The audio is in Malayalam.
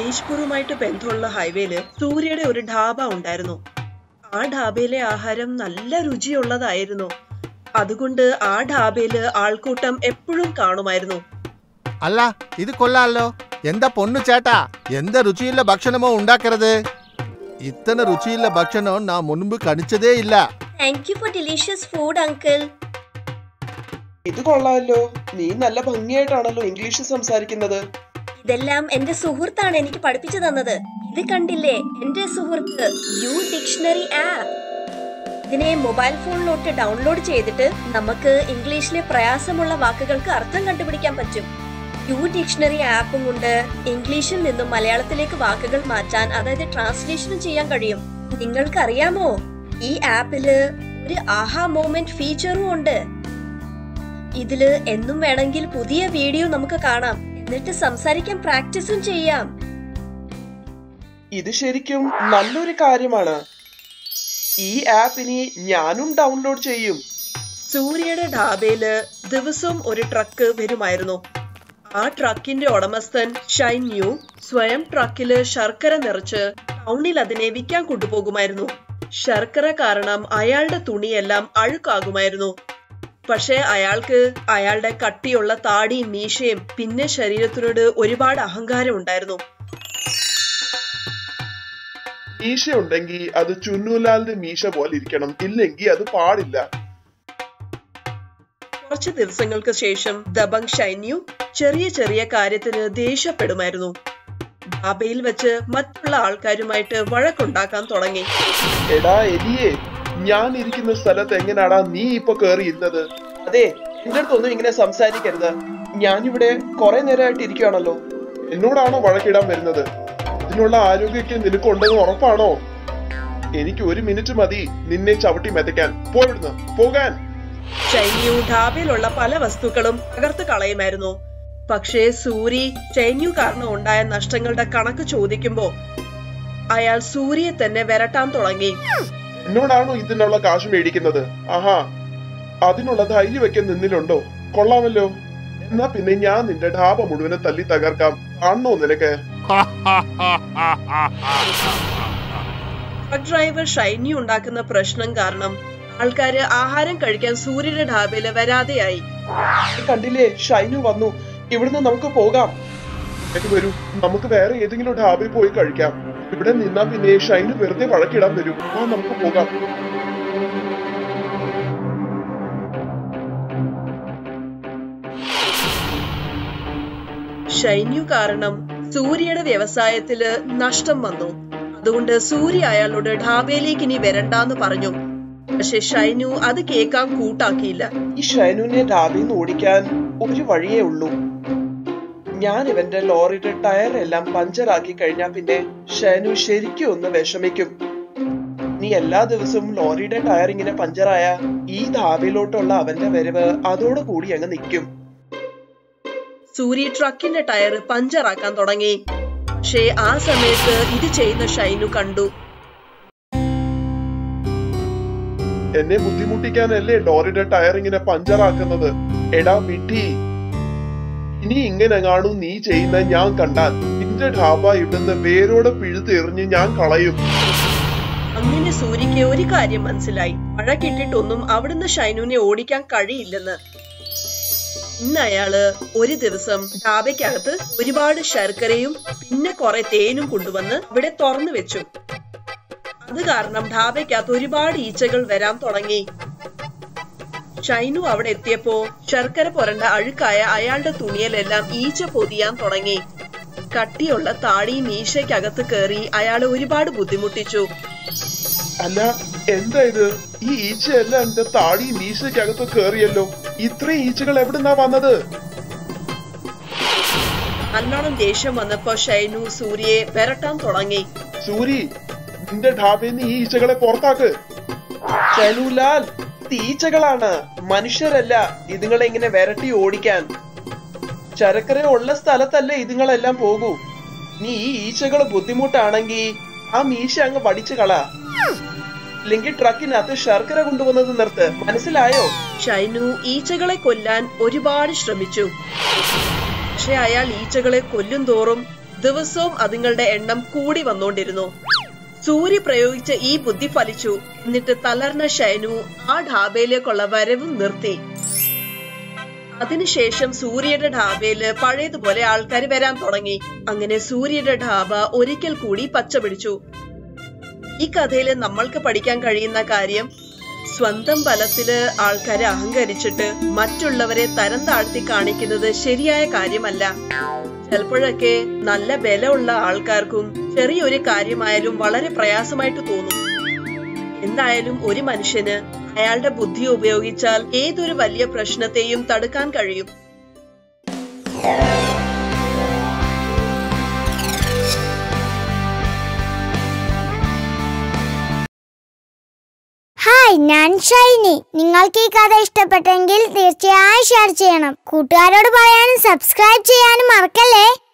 തേജ്പൂറുമായിട്ട് ബന്ധമുള്ള ഹൈവേയില് സൂര്യയുടെ ഒരു ഢാബ ഉണ്ടായിരുന്നു. ആ ഢാബയിലെ ആഹാരം നല്ല രുചിയുള്ളതായിരുന്നു. അതുകൊണ്ട് ആ ഢാബയില് ആൾക്കൂട്ടം എപ്പോഴും കാണുമായിരുന്നു. അല്ല, ഇത് കൊള്ളാലോ. എന്താ പൊന്നു ചേട്ടാ, എന്താ രുചിയുള്ള ഭക്ഷണമോ ഉണ്ടാക്കരുത്. ഇത്തന രുചിയുള്ള ഭക്ഷണം നാ മുൻപ് കഴിച്ചതേ ഇല്ല. Thank you for delicious food uncle. ഇത് കൊള്ളാമല്ലോ. നീ നല്ല ഭംഗിയായിട്ടാണല്ലോ ഇംഗ്ലീഷ് സംസാരിക്കുന്നത്. ഇതെല്ലാം എന്റെ സുഹൃത്താണ് എനിക്ക് പഠിപ്പിച്ചു തന്നത്. ഇത് കണ്ടില്ലേ, എന്റെ സുഹൃത്ത് യു ഡിക്ഷണറി ആപ്പ്. ഇതിനെ മൊബൈൽ ഫോണിലോട്ട് ഡൗൺലോഡ് ചെയ്തിട്ട് നമുക്ക് ഇംഗ്ലീഷിലെ പ്രയാസമുള്ള വാക്കുകൾക്ക് അർത്ഥം കണ്ടുപിടിക്കാൻ പറ്റും. യു ഡിക്ഷണറി ആപ്പും കൊണ്ട് ഇംഗ്ലീഷിൽ നിന്നും മലയാളത്തിലേക്ക് വാക്കുകൾ മാറ്റാൻ, അതായത് ട്രാൻസ്ലേഷനും ചെയ്യാൻ കഴിയും. നിങ്ങൾക്ക് അറിയാമോ, ഈ ആപ്പില് ഒരു ആഹാ മൊമെന്റ് ഫീച്ചറും ഉണ്ട്. ഇതില് എന്നും വേണമെങ്കിൽ പുതിയ വീഡിയോ നമുക്ക് കാണാം, എന്നിട്ട് സംസാരിക്കാൻ പ്രാക്ടീസും ചെയ്യാം. ഇത് ശരിക്കും നല്ലൊരു കാര്യമാണ്. ഈ ആപ്പ് ഇനി ഞാനും ഡൗൺലോഡ് ചെയ്യും. സൂര്യയുടെ ഢാബയില് ദിവസവും ഒരു ട്രക്ക് വരുമായിരുന്നു. ആ ട്രക്കിന്റെ ഉടമസ്ഥൻ ഷൈന്യു സ്വയം ട്രക്കില് ശർക്കര നിറച്ച് ടൗണിൽ അതിനെ വിൽക്കാൻ കൊണ്ടുപോകുമായിരുന്നു. ശർക്കര കാരണം അയാളുടെ തുണിയെല്ലാം അഴുക്കാകുമായിരുന്നു. പക്ഷെ അയാൾക്ക് അയാളുടെ കട്ടിയുള്ള താടിയും മീശയും പിന്നെ ശരീരത്തിനോട് ഒരുപാട് അഹങ്കാരം ഉണ്ടായിരുന്നു. മീശ ഉണ്ടെങ്കിൽ അത് ചുന്നുലാലിന്റെ മീശ പോലെ ഇരിക്കണം, ഇല്ലെങ്കിൽ അത് പാടില്ല. കുറച്ച് ദിവസങ്ങൾക്ക് ശേഷം ദബങ് ഷൈന്യു ചെറിയ ചെറിയ കാര്യത്തിന് ദേഷ്യപ്പെടുമായിരുന്നു. ഢാബയിൽ വെച്ച് മറ്റുള്ള ആൾക്കാരുമായിട്ട് വഴക്കുണ്ടാക്കാൻ തുടങ്ങി. എടാ എലിയെ, ഞാൻ ഇരിക്കുന്ന സ്ഥലത്ത് എങ്ങനാടാ നീ ഇപ്പൊ കേറി ഇരുന്നത്? അതെ, എന്റെ അടുത്തൊന്നും ഇങ്ങനെ സംസാരിക്കരുത്. ഞാനിവിടെ കുറെ നേരമായിട്ട് ഇരിക്കുകയാണല്ലോ. എന്നോടാണോ വഴക്കിടാൻ വരുന്നത്? ഇതിനുള്ള ആരോഗ്യമൊക്കെ നിനക്കുണ്ടെന്ന് ഉറപ്പാണോ? എനിക്ക് 1 മിനിറ്റ് മതി നിന്നെ ചവിട്ടി മെതയ്ക്കാൻ. പോയിടുന്നു, പോകാൻ. ചൈന്യു ഢാബയിലുള്ള പല വസ്തുക്കളും തകർത്ത് കളയുമായിരുന്നു. പക്ഷേ സൂരി ചൈന്യു കാരണം ഉണ്ടായ നഷ്ടങ്ങളുടെ കണക്ക് ചോദിക്കുമ്പോ അയാൾ സൂര്യയെ തന്നെ വരട്ടാൻ തുടങ്ങി. എന്നോടാണോ ഇതിനുള്ള കാശ് മേടിക്കുന്നത്? ആഹാ, അതിനുള്ള ധൈര്യമൊക്കെ നിന്നിലുണ്ടോ? കൊള്ളാമല്ലോ. എന്നാ പിന്നെ ഞാൻ നിന്റെ ഢാബ മുഴുവനും തല്ലി തകർക്കാം. കാണണോ നിനക്ക്? ട്രക്ക് ഡ്രൈവർ ഷൈന്യു ഉണ്ടാക്കുന്ന പ്രശ്നം കാരണം ആൾക്കാര് ആഹാരം കഴിക്കാൻ സൂര്യയുടെ ഢാബയില് വരാതെയായി. കണ്ടില്ലേ, ഷൈനു വന്നു. ഇവിടുന്ന് നമുക്ക് പോകാം. വരൂ, നമുക്ക് വേറെ ഏതെങ്കിലും ഢാബയിൽ പോയി കഴിക്കാം. ഇവിടെ നിന്നാ പിന്നെ ഷൈനു വെറുതെ വഴക്കിടാൻ വരും. ആ, നമുക്ക് പോകാം. ഷൈന്യു കാരണം സൂര്യയുടെ വ്യവസായത്തില് നഷ്ടം വന്നു. അതുകൊണ്ട് സൂര്യ അയാളോട് ഢാബയിലേക്ക് ഇനി വരണ്ടാന്ന് പറഞ്ഞു. പക്ഷെ ഷൈനു അത് കേൾക്കാൻ കൂട്ടാക്കിയില്ല. ഈ ഷൈനുവിനെ ഢാബയിൽ നിന്ന് ഓടിക്കാൻ ഒരു വഴിയേ ഉള്ളൂ. ഞാൻ ഇവന്റെ ലോറിയുടെ ടയർ എല്ലാം പഞ്ചറാക്കി കഴിഞ്ഞാൽ പിന്നെ ഷൈനു ശരിക്കും ഒന്ന് വിഷമിക്കും. നീ എല്ലാ ദിവസവും ലോറിയുടെ ടയർ ഇങ്ങനെ പഞ്ചറായ ഈ ധാബയിലോട്ടുള്ള അവന്റെ വരവ് അതോടുകൂടി അങ്ങ് നിൽക്കും. സൂര്യ ട്രക്കിന്റെ ടയർ പഞ്ചറാക്കാൻ തുടങ്ങി. പക്ഷേ ആ സമയത്ത് ഇത് ചെയ്യുന്ന ഷൈനു കണ്ടു. എന്നെ ബുദ്ധിമുട്ടിക്കാനല്ലേ ലോറിയുടെ ടയർ ഇങ്ങനെ പഞ്ചറാക്കുന്നത്? എടാ വിഡ്ഢി, ഇനി ഇങ്ങനെ കാണും നീ ചെയ്യുന്ന ഞാൻ കണ്ടാൽ നിന്റെ ഢാബ ഇവിടുന്ന് വേരോടെ പിഴുതെറിഞ്ഞ് ഞാൻ കളയും. അങ്ങനെ സൂര്യക്ക് ഒരു കാര്യം മനസ്സിലായി. വഴക്കിട്ടിട്ടൊന്നും അവിടുന്ന് ഷൈനുവിനെ ഓടിക്കാൻ കഴിയില്ലെന്ന്. ഇന്ന് അയാള് ഒരു ദിവസം ഢാബയ്ക്കകത്ത് ഒരുപാട് ശർക്കരയും പിന്നെ കുറെ തേനും കൊണ്ടുവന്ന് ഇവിടെ തുറന്നു വെച്ചു. അത് കാരണം ഢാബയ്ക്കകത്ത് ഒരുപാട് ഈച്ചകൾ വരാൻ തുടങ്ങി. ഷൈനു അവിടെ എത്തിയപ്പോ ശർക്കര പുരണ്ട അഴുക്കായ അയാളുടെ തുണിയിലെല്ലാം ഈച്ച പൊതിയാൻ തുടങ്ങി. കട്ടിയുള്ള താടി മീശയ്ക്കകത്ത് കയറി അയാളെ ഒരുപാട് ബുദ്ധിമുട്ടിച്ചു. അല്ല, എന്താ ഇത്? ഈ ഈച്ചയെല്ലാം എന്റെ താടി മീശയ്ക്കകത്ത് കേറിയല്ലോ. ഇത്രയും ഈച്ചകൾ എവിടുന്നാ വന്നത്? നല്ലോണം ദേഷ്യം വന്നപ്പോ ഷൈനു സൂര്യയെ വരട്ടാൻ തുടങ്ങി. സൂരി, നിന്റെ ഢാബയിൽ നിന്ന് ഈ ഈച്ചകളെ പുറത്താക്ക്. ഷൈനുലാൽ, ഈച്ചകളാണ്, മനുഷ്യരല്ല ഇതുങ്ങളെ ഇങ്ങനെ വരട്ടി ഓടിക്കാൻ. ശർക്കര ഉള്ള സ്ഥലത്തല്ലേ ഇതുങ്ങളെല്ലാം പോകൂ. നീ ഈ ഈച്ചകൾ ബുദ്ധിമുട്ടാണെങ്കി ആ മീശ അങ്ങ് വടിച്ചു കള, ഇല്ലെങ്കിൽ ട്രക്കിനകത്ത് ശർക്കര കൊണ്ടുവന്നത് നിർത്ത്. മനസ്സിലായോ? ഷൈനു ഈച്ചകളെ കൊല്ലാൻ ഒരുപാട് ശ്രമിച്ചു. പക്ഷെ അയാൾ ഈച്ചകളെ കൊല്ലും തോറും ദിവസവും അതുങ്ങളുടെ എണ്ണം കൂടി വന്നോണ്ടിരുന്നു. സൂര്യ പ്രയോഗിച്ച ഈ ബുദ്ധി ഫലിച്ചു. എന്നിട്ട് തളർന്ന ഷൈനു ആ ഢാബയിലേക്കുള്ള വരവും നിർത്തി. അതിനുശേഷം സൂര്യയുടെ ഢാബയില് പഴയതുപോലെ ആൾക്കാർ വരാൻ തുടങ്ങി. അങ്ങനെ സൂര്യയുടെ ഢാബ ഒരിക്കൽ കൂടി പച്ച പിടിച്ചു. ഈ കഥയില് നമ്മൾക്ക് പഠിക്കാൻ കഴിയുന്ന കാര്യം, സ്വന്തം ബലത്തില് ആൾക്കാരെ അഹങ്കരിച്ചിട്ട് മറ്റുള്ളവരെ തരം താഴ്ത്തി കാണിക്കുന്നത് ശരിയായ കാര്യമല്ല. ചിലപ്പോഴൊക്കെ നല്ല ബലമുള്ള ആൾക്കാർക്കും ചെറിയൊരു കാര്യമായാലും വളരെ പ്രയാസമായിട്ട് തോന്നും. എന്തായാലും ഒരു മനുഷ്യന് അയാളുടെ ബുദ്ധി ഉപയോഗിച്ചാൽ ഏതൊരു വലിയ പ്രശ്നത്തെയും തടുക്കാൻ കഴിയും. ഹായ്, ഞാൻ ഷൈനി. നിങ്ങൾക്ക് ഈ കഥ ഇഷ്ടപ്പെട്ടെങ്കിൽ തീർച്ചയായും ഷെയർ ചെയ്യണം. കൂട്ടുകാരോട് പറയാനും സബ്സ്ക്രൈബ് ചെയ്യാനും മറക്കല്ലേ.